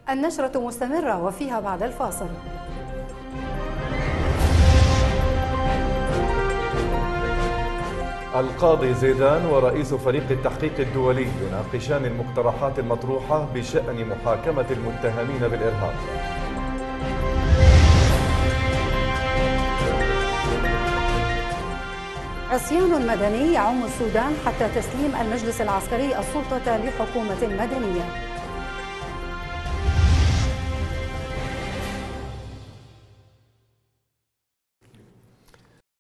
النشرة مستمرة وفيها بعد الفاصل. القاضي زيدان ورئيس فريق التحقيق الدولي يناقشان المقترحات المطروحة بشأن محاكمة المتهمين بالإرهاب. عصيان مدني يعم السودان حتى تسليم المجلس العسكري السلطة لحكومة مدنية.